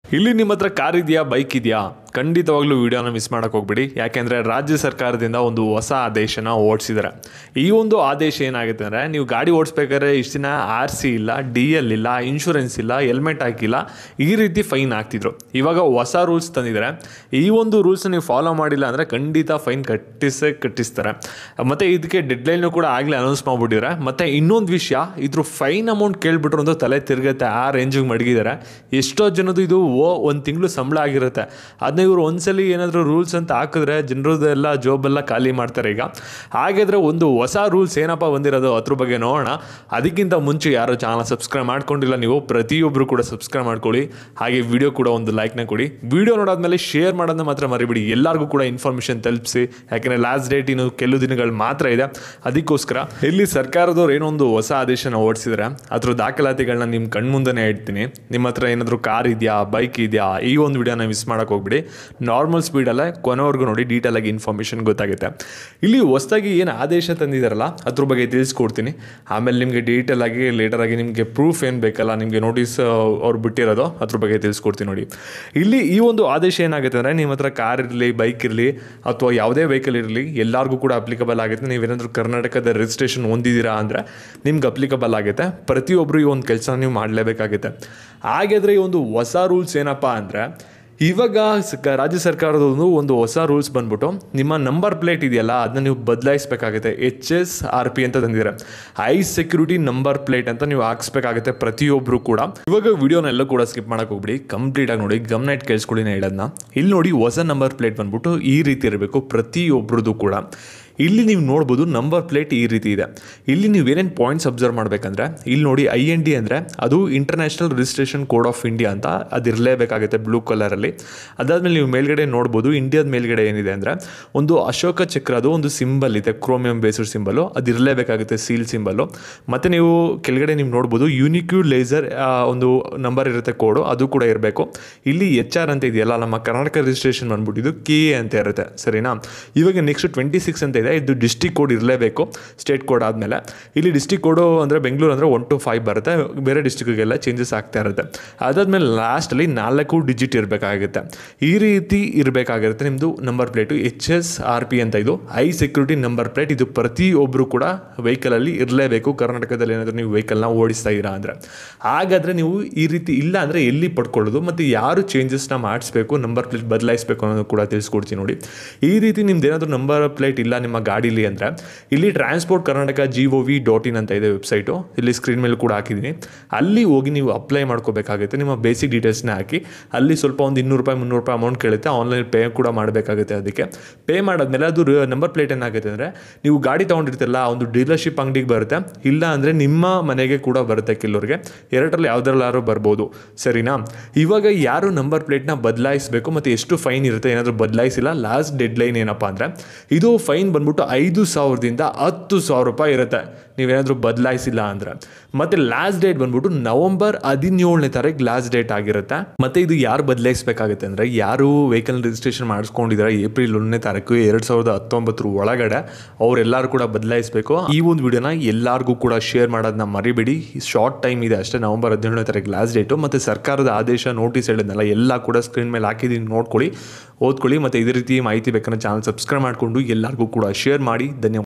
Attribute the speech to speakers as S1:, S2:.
S1: ಇಲ್ಲಿ ನಿಮ್ಮ ಹತ್ರ ಕಾರ್ ಇದೆಯಾ, ಬೈಕ್ ಇದೆಯಾ, ಖಂಡಿತವಾಗ್ಲೂ ವಿಡಿಯೋನ ಮಿಸ್ ಮಾಡೋಕೆ ಹೋಗ್ಬಿಡಿ. ಯಾಕೆಂದರೆ ರಾಜ್ಯ ಸರ್ಕಾರದಿಂದ ಒಂದು ಹೊಸ ಆದೇಶನ ಹೊರಡಿಸಿದ್ದಾರೆ. ಈ ಒಂದು ಆದೇಶ ಏನಾಗುತ್ತೆ ಅಂದರೆ, ನೀವು ಗಾಡಿ ಓಡಿಸ್ಬೇಕಾದ್ರೆ ಇಷ್ಟು ದಿನ RC ಇಲ್ಲ, DL ಇಲ್ಲ, ಇನ್ಶೂರೆನ್ಸ್ ಇಲ್ಲ, ಹೆಲ್ಮೆಟ್ ಹಾಕಿಲ್ಲ, ಈ ರೀತಿ ಫೈನ್ ಹಾಕ್ತಿದ್ರು. ಇವಾಗ ಹೊಸ ರೂಲ್ಸ್ ತಂದಿದ್ದಾರೆ. ಈ ಒಂದು ರೂಲ್ಸ್ ನೀವು ಫಾಲೋ ಮಾಡಿಲ್ಲ ಅಂದರೆ ಖಂಡಿತ ಫೈನ್ ಕಟ್ಟಿಸ್ತಾರೆ. ಮತ್ತು ಇದಕ್ಕೆ ಡೆಡ್ಲೈನು ಕೂಡ ಆಗಲೇ ಅನೌನ್ಸ್ ಮಾಡಿಬಿಟ್ಟಿದ್ದಾರೆ. ಮತ್ತು ಇನ್ನೊಂದು ವಿಷಯ, ಇದ್ರ ಫೈನ್ ಅಮೌಂಟ್ ಕೇಳಿಬಿಟ್ರು ಒಂದು ತಲೆ ತಿರುಗುತ್ತೆ, ಆ ರೇಂಜಿಗೆ ಮಡಗಿದ್ದಾರೆ. ಎಷ್ಟೋ ಜನದ್ದು ಇದು ಒಂದು ತಿಂಗಳು ಸಂಬಳ ಆಗಿರುತ್ತೆ. ಅದನ್ನ ಇವರು ಒಂದ್ಸಲಿ ಏನಾದರೂ ರೂಲ್ಸ್ ಅಂತ ಹಾಕಿದ್ರೆ ಜನರದೆಲ್ಲ ಜಾಬೆಲ್ಲ ಖಾಲಿ ಮಾಡ್ತಾರೆ. ಈಗ ಹಾಗಾದರೆ ಒಂದು ಹೊಸ ರೂಲ್ಸ್ ಏನಪ್ಪ ಬಂದಿರೋದು ಅದ್ರ ಬಗ್ಗೆ ನೋಡೋಣ. ಅದಕ್ಕಿಂತ ಮುಂಚೆ ಯಾರು ಚಾನಲ್ ಸಬ್ಸ್ಕ್ರೈಬ್ ಮಾಡ್ಕೊಂಡಿಲ್ಲ, ನೀವು ಪ್ರತಿಯೊಬ್ಬರು ಕೂಡ ಸಬ್ಸ್ಕ್ರೈಬ್ ಮಾಡ್ಕೊಳ್ಳಿ. ಹಾಗೆ ವಿಡಿಯೋ ಕೂಡ ಒಂದು ಲೈಕ್ನ ಕೊಡಿ. ವಿಡಿಯೋ ನೋಡಾದ್ಮೇಲೆ ಶೇರ್ ಮಾಡೋದನ್ನ ಮಾತ್ರ ಮರಿಬಿಡಿ. ಎಲ್ಲರಿಗೂ ಕೂಡ ಇನ್ಫಾರ್ಮೇಷನ್ ತಲುಪಿಸಿ. ಯಾಕೆಂದರೆ ಲಾಸ್ಟ್ ಡೇಟ್ ಇನ್ನು ಕೆಲವು ದಿನಗಳು ಮಾತ್ರ ಇದೆ. ಅದಕ್ಕೋಸ್ಕರ ಇಲ್ಲಿ ಸರ್ಕಾರದವ್ರು ಏನೋ ಒಂದು ಹೊಸ ಆದೇಶನ ಹೊರಡಿಸಿದ್ರೆ ಅದ್ರ ದಾಖಲಾತಿಗಳನ್ನ ನಿಮ್ಮ ಕಣ್ಮುಂದೆನೇ ಇಡ್ತೀನಿ. ನಿಮ್ಮ ಹತ್ರ ಏನಾದರೂ ಕಾರ್ ಇದೆಯಾ, ಬೈಕ್ ಇದೆಯಾ, ಈ ಒಂದು ವಿಡಿಯೋನ ಮಿಸ್ ಮಾಡೋಕೆ ಹೋಗ್ಬಿಡಿ. ನಾರ್ಮಲ್ ಸ್ಪೀಡಲ್ಲೇ ಕೊನೆವರೆಗೂ ನೋಡಿ, ಡೀಟೇಲಾಗಿ ಇನ್ಫಾರ್ಮೇಷನ್ ಗೊತ್ತಾಗುತ್ತೆ. ಇಲ್ಲಿ ಹೊಸದಾಗಿ ಏನು ಆದೇಶ ತಂದಿದ್ದಾರಲ್ಲ ಅದ್ರ ಬಗ್ಗೆ ತಿಳಿಸ್ಕೊಡ್ತೀನಿ. ಆಮೇಲೆ ನಿಮಗೆ ಡೀಟೇಲಾಗಿ ಲೇಟರಾಗಿ ನಿಮಗೆ ಪ್ರೂಫ್ ಏನು ಬೇಕಲ್ಲ, ನಿಮಗೆ ನೋಟಿಸ್ ಅವ್ರು ಬಿಟ್ಟಿರೋದು ಅದ್ರ ಬಗ್ಗೆ ತಿಳಿಸ್ಕೊಡ್ತೀನಿ ನೋಡಿ. ಇಲ್ಲಿ ಈ ಒಂದು ಆದೇಶ ಏನಾಗುತ್ತೆ ಅಂದರೆ, ನಿಮ್ಮ ಹತ್ರ ಕಾರ್ ಇರಲಿ, ಬೈಕ್ ಇರಲಿ ಅಥವಾ ಯಾವುದೇ ವೆಹಿಕಲ್ ಇರಲಿ ಎಲ್ಲರಿಗೂ ಕೂಡ ಅಪ್ಲಿಕಬಲ್ ಆಗುತ್ತೆ. ನೀವೇನಾದರೂ ಕರ್ನಾಟಕದ ರಿಜಿಸ್ಟ್ರೇಷನ್ ಹೊಂದಿದ್ದೀರಾ ಅಂದರೆ ನಿಮ್ಗೆ ಅಪ್ಲಿಕಬಲ್ ಆಗುತ್ತೆ. ಪ್ರತಿಯೊಬ್ಬರು ಈ ಒಂದು ಕೆಲಸ ನೀವು ಮಾಡಲೇಬೇಕಾಗುತ್ತೆ. ಹಾಗಾದರೆ ಈ ಒಂದು ಹೊಸ ರೂಲ್ಸ್ ಏನಪ್ಪ ಅಂದರೆ, ಇವಾಗ ರಾಜ್ಯ ಸರ್ಕಾರದೊಂದು ಒಂದು ಹೊಸ ರೂಲ್ಸ್ ಬಂದ್ಬಿಟ್ಟು, ನಿಮ್ಮ ನಂಬರ್ ಪ್ಲೇಟ್ ಇದೆಯಲ್ಲ ಅದನ್ನ ನೀವು ಬದಲಾಯಿಸಬೇಕಾಗುತ್ತೆ. HSRP ಅಂತ ತಂದಿದ್ದಾರೆ. ಹೈ ಸೆಕ್ಯೂರಿಟಿ ನಂಬರ್ ಪ್ಲೇಟ್ ಅಂತ ನೀವು ಹಾಕ್ಸ್ಬೇಕಾಗುತ್ತೆ ಪ್ರತಿಯೊಬ್ಬರು ಕೂಡ. ಇವಾಗ ವಿಡಿಯೋನೆಲ್ಲ ಕೂಡ ಸ್ಕಿಪ್ ಮಾಡಕ್ಕೆ ಹೋಗ್ಬಿಡಿ, ಕಂಪ್ಲೀಟಾಗಿ ನೋಡಿ, ಗಮನ ಇಟ್ಟು ಕೇಳಿಸ್ಕೊಳ್ಳಿ ನಾನು ಹೇಳೋದನ್ನ. ಇಲ್ಲಿ ನೋಡಿ, ಹೊಸ ನಂಬರ್ ಪ್ಲೇಟ್ ಬಂದ್ಬಿಟ್ಟು ಈ ರೀತಿ ಇರಬೇಕು ಪ್ರತಿಯೊಬ್ಬರದು ಕೂಡ. ಇಲ್ಲಿ ನೀವು ನೋಡ್ಬೋದು ನಂಬರ್ ಪ್ಲೇಟ್ ಈ ರೀತಿ ಇದೆ. ಇಲ್ಲಿ ನೀವು ಏನೇನು ಪಾಯಿಂಟ್ಸ್ ಅಬ್ಸರ್ವ್ ಮಾಡಬೇಕಂದ್ರೆ, ಇಲ್ಲಿ ನೋಡಿ IND ಅಂದರೆ ಅದು international registration code of India ಅಂತ ಅದಿರಲೇಬೇಕಾಗುತ್ತೆ ಬ್ಲೂ ಕಲರಲ್ಲಿ. ಅದಾದಮೇಲೆ ನೀವು ಮೇಲ್ಗಡೆ ನೋಡ್ಬೋದು, ಇಂಡಿಯಾದ ಮೇಲ್ಗಡೆ ಏನಿದೆ ಅಂದರೆ ಒಂದು ಅಶೋಕ ಚಕ್ರದು ಒಂದು ಸಿಂಬಲ್ ಇದೆ, ಕ್ರೋಮಿಯಂ ಬೇಸ್ಡ್ ಸಿಂಬಲು, ಅದಿರಲೇಬೇಕಾಗುತ್ತೆ, ಸೀಲ್ ಸಿಂಬಲು. ಮತ್ತು ನೀವು ಕೆಳಗಡೆ ನೀವು ನೋಡ್ಬೋದು ಯೂನಿಕ್ಯೂ ಲೇಸರ್ ಒಂದು ನಂಬರ್ ಇರುತ್ತೆ, ಕೋಡು, ಅದು ಕೂಡ ಇರಬೇಕು. ಇಲ್ಲಿ HR ಅಂತ ಇದೆಯಲ್ಲ, ನಮ್ಮ ಕರ್ನಾಟಕ ರಿಜಿಸ್ಟ್ರೇಷನ್ ಬಂದ್ಬಿಟ್ಟು ಇದು KA ಅಂತ ಇರುತ್ತೆ, ಸರಿನಾ. ಇವಾಗ ನೆಕ್ಸ್ಟ್ 26 ಅಂತ ಇದೆ, ಇದು ಡಿಸ್ಟ್ರಿಕ್ಟ್ ಕೋಡ್ ಇರಲೇಬೇಕು. ಸ್ಟೇಟ್ ಕೋಡ್ ಆದಮೇಲೆ ಇಲ್ಲಿ ಡಿಸ್ಟ್ರಿಕ್ಟ್ ಕೋಡು ಅಂದರೆ ಬೆಂಗಳೂರು ಅಂದರೆ 1 to 5 ಬರುತ್ತೆ, ಬೇರೆ ಡಿಸ್ಟ್ರಿಕ್ಕಿಗೆಲ್ಲ ಚೇಂಜಸ್ ಆಗ್ತಾ ಇರುತ್ತೆ. ಅದಾದಮೇಲೆ ಲಾಸ್ಟಲ್ಲಿ 4 ಡಿಜಿಟ್ ಇರಬೇಕಾಗುತ್ತೆ. ಈ ರೀತಿ ಇರಬೇಕಾಗಿರುತ್ತೆ ನಿಮ್ಮದು ನಂಬರ್ ಪ್ಲೇಟು. HSRP ಅಂತ ಇದು ಹೈ ಸೆಕ್ಯೂರಿಟಿ ನಂಬರ್ ಪ್ಲೇಟ್. ಇದು ಪ್ರತಿಯೊಬ್ಬರು ಕೂಡ ವೆಹಿಕಲಲ್ಲಿ ಇರಲೇಬೇಕು. ಕರ್ನಾಟಕದಲ್ಲಿ ಏನಾದರೂ ನೀವು ವೆಹಿಕಲ್ನ ಓಡಿಸ್ತಾ ಇದ್ದೀರಾ ಅಂದರೆ. ಹಾಗಾದರೆ ನೀವು ಈ ರೀತಿ ಇಲ್ಲ ಅಂದರೆ ಎಲ್ಲಿ ಪಡ್ಕೊಳ್ಳೋದು ಮತ್ತು ಯಾರು ಚೇಂಜಸ್ನ ಮಾಡಿಸ್ಬೇಕು, ನಂಬರ್ ಪ್ಲೇಟ್ ಬದಲಾಯಿಸಬೇಕು ಅನ್ನೋದು ಕೂಡ ತಿಳಿಸ್ಕೊಡ್ತೀನಿ ನೋಡಿ. ಈ ರೀತಿ ನಿಮ್ದು ಏನಾದರೂ ನಂಬರ್ ಪ್ಲೇಟ್ ಇಲ್ಲ ನಿಮ್ಮ ಗಾಡೀಲಿ ಅಂದರೆ, ಇಲ್ಲಿ ಟ್ರಾನ್ಸ್ಪೋರ್ಟ್ ಕರ್ನಾಟಕ gov.in ಅಂತ ಇದೆ ವೆಬ್ಸೈಟು, ಇಲ್ಲಿ ಸ್ಕ್ರೀನ್ ಮೇಲೆ ಕೂಡ ಹಾಕಿದ್ದೀನಿ. ಅಲ್ಲಿ ಹೋಗಿ ನೀವು ಅಪ್ಲೈ ಮಾಡ್ಕೋಬೇಕಾಗುತ್ತೆ. ನಿಮ್ಮ ಬೇಸಿಕ್ ಡೀಟೇಲ್ಸ್ನ ಹಾಕಿ ಅಲ್ಲಿ ಸ್ವಲ್ಪ ಒಂದು 200 ರೂಪಾಯಿ 300 ರೂಪಾಯಿ ಅಮೌಂಟ್ ಕೇಳುತ್ತೆ. ಆನ್ಲೈನ್ ಪೇ ಕೂಡ ಮಾಡಬೇಕಾಗುತ್ತೆ. ಅದಕ್ಕೆ ಪೇ ಮಾಡಾದ್ಮೇಲೆ ಅದು ನಂಬರ್ ಪ್ಲೇಟ್ ಏನಾಗುತ್ತೆ ಅಂದರೆ, ನೀವು ಗಾಡಿ ತೊಗೊಂಡಿರ್ತಿರಲ್ಲ ಒಂದು ಡೀಲರ್ಶಿಪ್ ಅಂಗಡಿಗೆ ಬರುತ್ತೆ, ಇಲ್ಲ ಅಂದರೆ ನಿಮ್ಮ ಮನೆಗೆ ಕೂಡ ಬರುತ್ತೆ. ಕೆಲವ್ರಿಗೆ ಎರಡರಲ್ಲಿ ಯಾವುದ್ರಲ್ಲಾದ್ರೂ ಬರ್ಬೋದು, ಸರಿನಾ. ಇವಾಗ ಯಾರು ನಂಬರ್ ಪ್ಲೇಟ್ನ ಬದಲಾಯಿಸಬೇಕು ಮತ್ತು ಎಷ್ಟು ಫೈನ್ ಇರುತ್ತೆ, ಏನಾದರೂ ಬದಲಾಯಿಸಿಲ್ಲ, ಲಾಸ್ಟ್ ಡೆಡ್ಲೈನ್ ಏನಪ್ಪ ಅಂದರೆ, ಇದು ಫೈನ್ ಬಂದ್ಬಿಟ್ಟು 5,000ದಿಂದ 10,000 ರೂಪಾಯಿ ಇರುತ್ತೆ ನೀವೇನಾದರೂ ಬದಲಾಯಿಸಿಲ್ಲ ಅಂದರೆ. ಮತ್ತು ಲಾಸ್ಟ್ ಡೇಟ್ ಬಂದ್ಬಿಟ್ಟು ನವೆಂಬರ್ 17ನೇ ತಾರೀಕು ಲಾಸ್ಟ್ ಡೇಟ್ ಆಗಿರುತ್ತೆ. ಮತ್ತು ಇದು ಯಾರು ಬದಲಾಯಿಸಬೇಕಾಗುತ್ತೆ ಅಂದರೆ, ಯಾರು ವೆಹಿಕಲ್ ರಿಜಿಸ್ಟ್ರೇಷನ್ ಮಾಡಿಸ್ಕೊಂಡಿದ್ದಾರೆ ಏಪ್ರಿಲ್ 1ನೇ ತಾರೀಕು 2019 ಒಳಗಡೆ ಅವರೆಲ್ಲರೂ ಕೂಡ ಬದಲಾಯಿಸಬೇಕು. ಈ ಒಂದು ವಿಡಿಯೋನ ಎಲ್ಲರಿಗೂ ಕೂಡ ಶೇರ್ ಮಾಡೋದನ್ನ ಮರಿಬೇಡಿ. ಶಾರ್ಟ್ ಟೈಮ್ ಇದೆ ಅಷ್ಟೇ, ನವೆಂಬರ್ 17ನೇ ತಾರೀಕು ಲಾಸ್ಟ್ ಡೇಟು. ಮತ್ತು ಸರ್ಕಾರದ ಆದೇಶ ನೋಟಿಸ್ ಹೇಳಿದ್ನಲ್ಲ ಎಲ್ಲ ಕೂಡ ಸ್ಕ್ರೀನ್ ಮೇಲೆ ಹಾಕಿದ್ದೀನಿ, ನೋಡ್ಕೊಳ್ಳಿ, ಓದ್ಕೊಳ್ಳಿ. ಮತ್ತು ಇದೇ ರೀತಿ ಮಾಹಿತಿ ಬೇಕಂದ್ರೆ ಚಾನಲ್ ಸಬ್ಸ್ಕ್ರೈಬ್ ಮಾಡಿಕೊಂಡು ಎಲ್ಲರಿಗೂ ಕೂಡ ಶೇರ್ ಮಾಡಿ. ಧನ್ಯವಾದ.